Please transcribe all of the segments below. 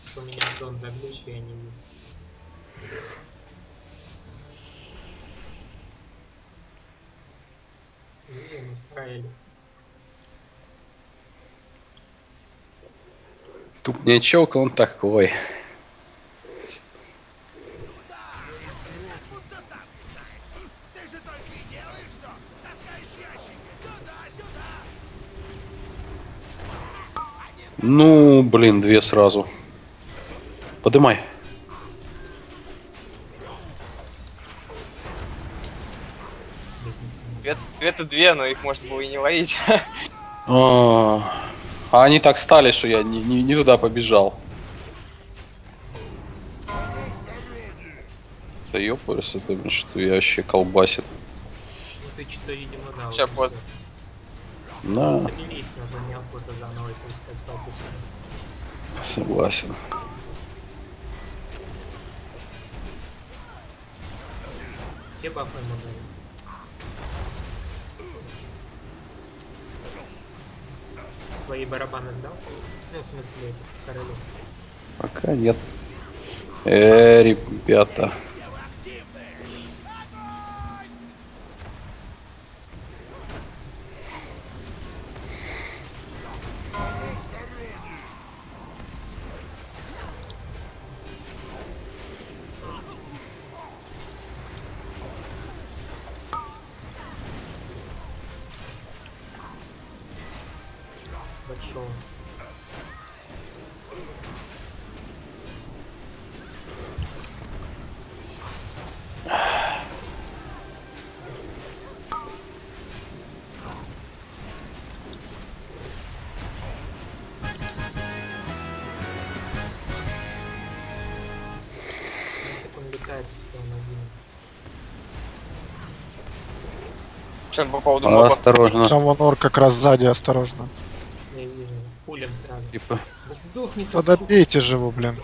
У меня дом заглючил, я не вижу. Мы справились. Тупнячок он такой. Ну, блин, две сразу. Подымай. Две-то две, но их можно было и не ловить. А они так стали, что я не туда побежал. Да ёпарс, это что я вообще колбасит. Ну ты что-то, видимо, да. Сейчас вот. Да, Соберись, надо неохота заново это искать пальцы. согласен. Все бафы ему дали. Свои барабаны сдал? Ну, в смысле, королю. Пока нет. Ребята. Большого. Он летает, если он один. Что по поводу моба? Осторожно. Там вон ор как раз сзади, осторожно. Я вижу. Пулем сразу. Типа. Да сдохни ты, Да сука. добейте же его, блин.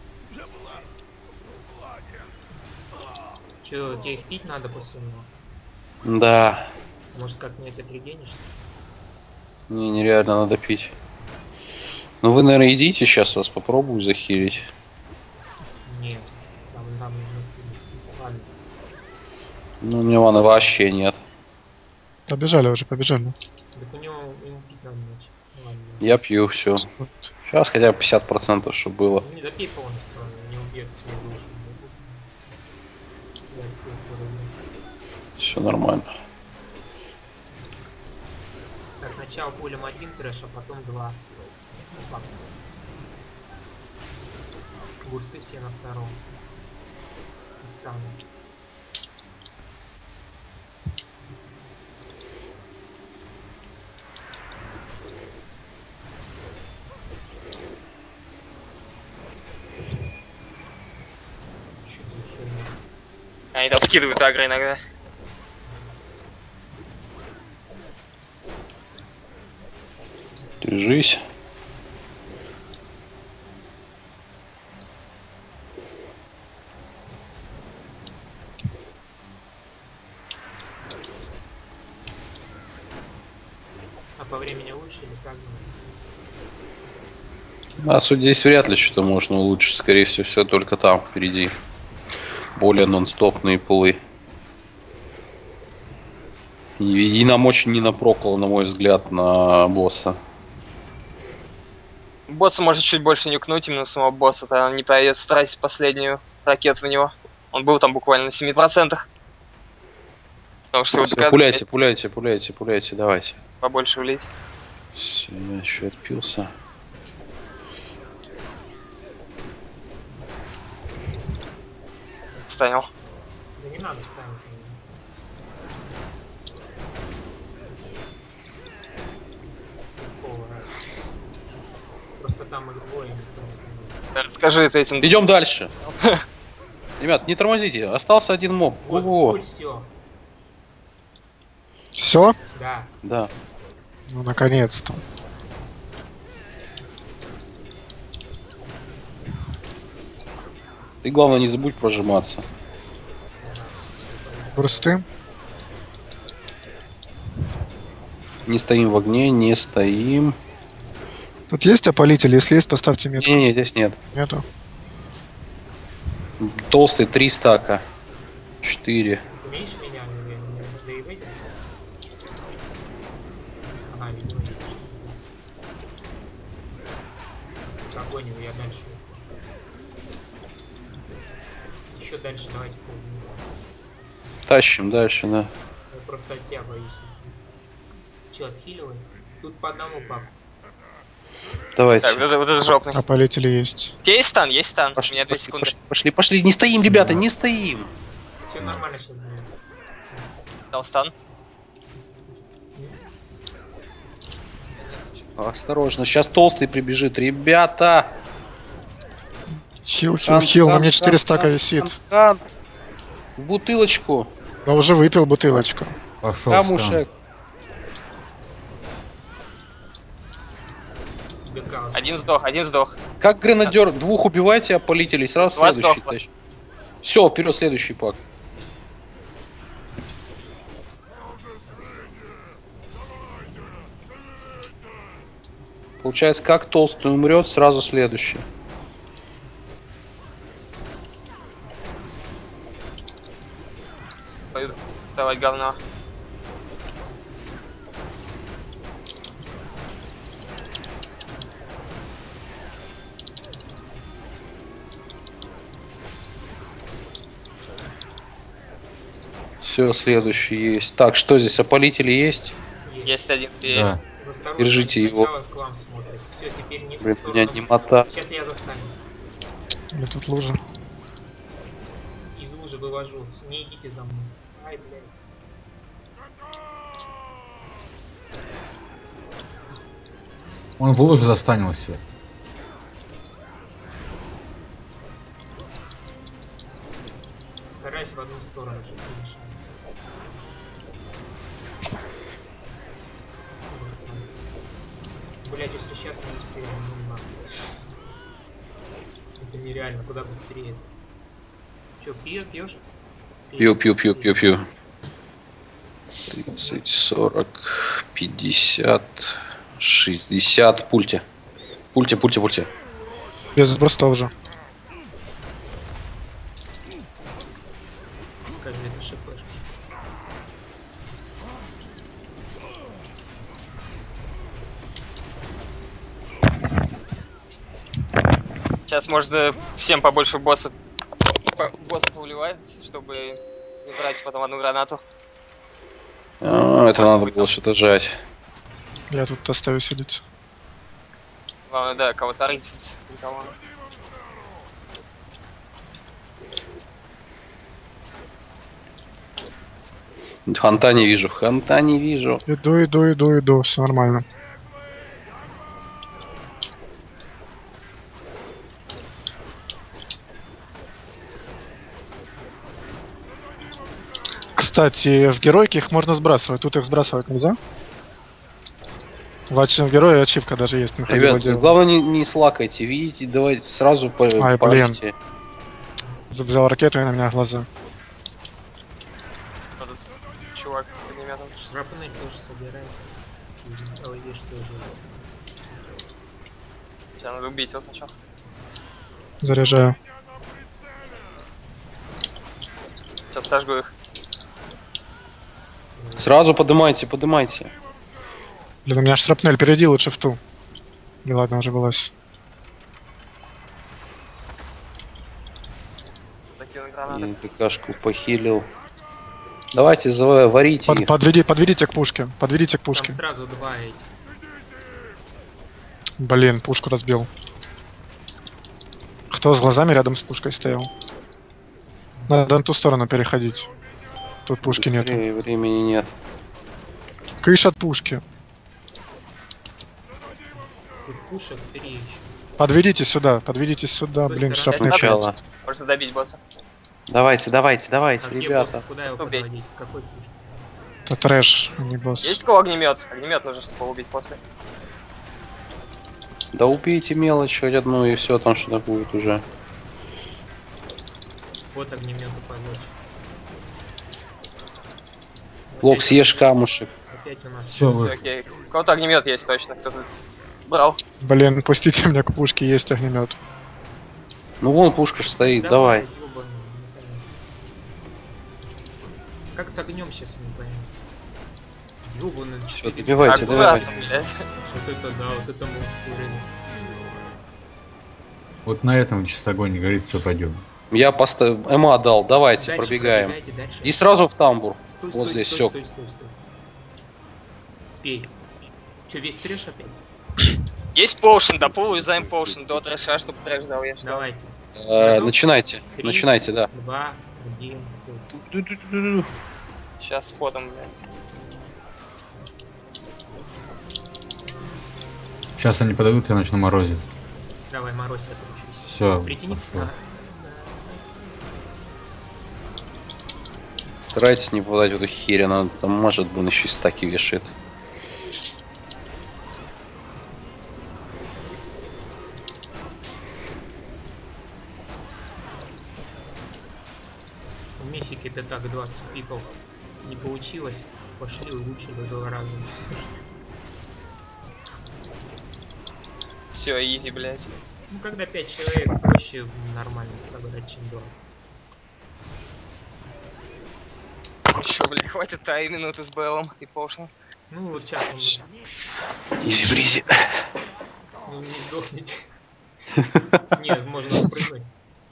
Чё, тебе их пить надо после него? Да. Может, как-нибудь отрегенишься? Не, нереально надо пить. Ну вы, наверное, идите, сейчас вас попробую захилить. Нет. Там ладно. Ну, у меня маны вообще нет. Побежали уже, побежали. Так у него ему пить надо начать. Ладно. Я пью все. Сейчас хотя бы 50%, чтобы было. Ну, не допей полностью, он не убьет свою душу. Я пью вроде. Все нормально. Так, сначала пулем один трэш, а потом два. Опа. Густы все на втором. Стану. Чё за херня? Они там скидывают агро иногда. Держись. А по времени лучше или как? А суть здесь вряд ли что-то можно улучшить. Скорее всего, все только там впереди. Более нон-стопные пулы. И нам очень не напрокало, на мой взгляд, на босса. Босса может чуть больше нюкнуть, именно самого босса, то не придется тратить последнюю ракету в него. Он был там буквально на 7%. Потому что его Всё, доказывать пуляйте, давайте. побольше влить. Всё, я еще отпился. Станил. Да не надо ставить. Просто там их двое. Расскажи это этим. Идем дальше. Ребят, не тормозите. Остался один моб. Вот, Ого. все. Все? Да. Да. Ну, наконец-то. Ты, главное, не забудь прожиматься. Бурсты. Не стоим в огне, не стоим. Тут есть опалитель? Если есть, поставьте метку. Не, здесь нет. Нету. Толстый 3 стака. 4. Умеешь меня? Да и выйдет. Ага, видимо, нет. Огонь его, я дальше. Еще дальше давайте полдня. Тащим дальше, да. Я просто от тебя боюсь. Че, отхиливай? Тут по одному паку. Давайте. Так, вот это жопный. Опалители есть. У тебя есть стан? Есть стан? У Пошли, меня 2 пошли, секунды. пошли. Не стоим, ребята, не стоим. Все нормально сейчас будет. Дал стан. Осторожно, сейчас толстый прибежит, ребята. Хил, на мне 4 стака висит. В бутылочку. Да уже выпил бутылочку. Пошел. Камушек. ДК. Один сдох. Как гренадер, 2 убивайте, опалителей, сразу 2 следующий сдохло. тащи. Все, вперед, следующий пак. Получается, как толстый умрет, сразу следующий. Пойду вставать говно. Все, следующий есть. Так, что здесь, опалители есть? Есть один. Да. Держите его. Все, теперь не Блин, меня немота. Сейчас я застану. Или тут лужа. Из лужи вывожу. Не идите за мной. Ай, блядь. Он в луже застанился. Старайся в одну сторону, чтобы не мешало. Блять, если сейчас не успею, ну нахуй. Это нереально, куда быстрее. Че, пьешь? Пью. 30, 40, 50, 60. Пульте. Пульте. Без брустов же. Скажи, это шипэшка. Сейчас можно всем побольше боссов повливать, чтобы не тратить потом одну гранату. Это надо было что-то жать. Я тут оставлю сидеть. Главное, да, кого-то рыть. Никого. Ханта не вижу. Иду, все нормально. Кстати, в геройке их можно сбрасывать. Тут их сбрасывать нельзя. В герое ачивка даже есть. Ребят, главное не слакайте. Видите, давайте сразу Ай, полите. Взял ракету и на меня глаза. Кто-то чувак с огнеметом. Шрапнель тоже собирает. Ой, видишь, тоже. Сейчас надо убить его сначала. Заряжаю. Сейчас сожгу их. Сразу подымайте. Блин, у меня аж шрапнель, перейди лучше в ту. И ладно, уже былась. Закину гранаты. ДКшку похилил. Давайте варите их. Подведите к пушке. Подведите к пушке. Там сразу два эти. Блин, пушку разбил. Кто с глазами рядом с пушкой стоял? Надо на ту сторону переходить. Тут пушки нету. Быстрее, времени нет. Кыш от пушки. Тут пушек 3 еще. Подведите сюда, блин, стороны. шрапнель. Сначала. Можно добить босса. Давайте, А где ребята. босс? Куда его Просто убей. подводить? Какой пуш? Это трэш, а не босс. Есть у кого огнемет? Огнемет нужно, чтобы его убить после. Да убейте мелочь хоть одну и все, там что-то будет уже. Вот огнемету подводишь. Лок, съешь камушек. Опять у нас. Все, вы. Окей. У кого-то огнемет есть точно. Кто-то Брал. Блин, пустите меня к пушке, есть огнемет. Ну вон пушка ж стоит, давай. ёбаный, наконец. Как с огнем сейчас, не пойму. Ёбаный, Все, 4. добивайте, давайте. Аккуратно, блядь. Вот это да, вот это монстр. Вот на этом чисто огонь не горит, все пойдем. Я поставил, Эма дал, давайте, Дальше пробегаем. пробегайте, дальше. И сразу в тамбур. Стой, Вот стой, здесь стой, все. стой. Пей. Че, весь трэш опять? Есть поушен, да юзаем поушен до трэша, чтобы трэш дал, я ждал. Давайте. Начинайте, 3, начинайте, да. 2, 1. Сейчас с потом, блядь. Сейчас они подойдут, я начну морозить. Давай, Морозь, отручусь. Все. Притяни. Старайтесь не попадать в эту херь, она там может быть еще и стаки вешает. В Мехике-то так 20 пиков не получилось. Пошли улучшили 2 раза. Все, изи, блядь. Ну, когда 5 человек, проще нормально собрать, чем 20. Еще, блядь, хватит 3 минуты с Беллом и поушен. Ну, вот сейчас он... Изи-бризи. Ну, не сдохните. Нет, можно спрыгнуть.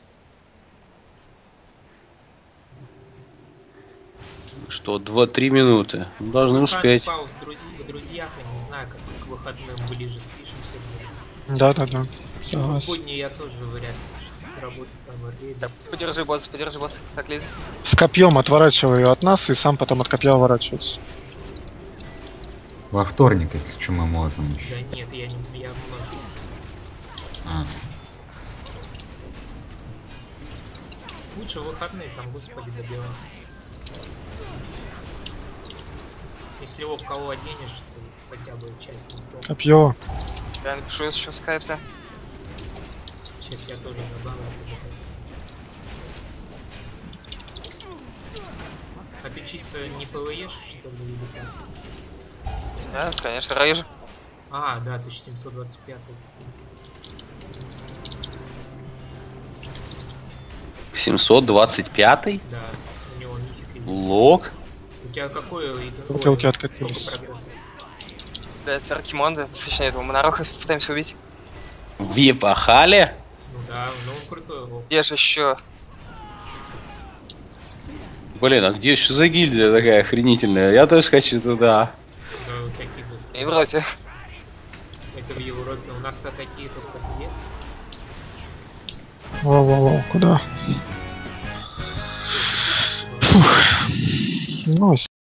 Что, 2-3 минуты. Должны успеть. Пауз в друзьях, я не знаю, как к выходным ближе спишемся. Да-да-да, согласен. Будни я тоже вряд ли работаю там в Да, подержи босс, так лезь. С копьем отворачиваю от нас и сам потом от копья уворачиваюсь. Во вторник, если что, мы можем еще. Да нет, я не... Я многие. А, Лучше в выходные там, господи, добивать. Если его в кого оденешь, то хотя бы часть не стоит. Копье. Я напишу еще в скайпе. Сейчас я тоже добавлю. А ты чисто не ПВЕшь, что ли, или как? Да, конечно, рейж. А, да, 1725. 725-й? Да, у него мифик. Лог? У тебя какой... Бутылки откатились. Сколько прогресса? Да, Аркимонда, точнее, этого Монароха пытаемся убить. В Епахале? Ну да, ну он крутой лог. Где же еще? Блин, а где еще за гильдия такая охренительная? Я тоже хочу туда. Да, вот таких вот. В Европе. Это в Европе. У нас-то такие только две. Воу-воу-воу, куда? Фух. Ну,